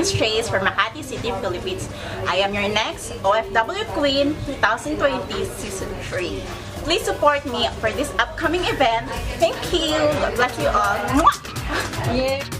is CHEYS from Makati City, Philippines. I am your next OFW Queen 2020 Season 3. Please support me for this upcoming event. Thank you. God bless you all. Mwah! Yeah.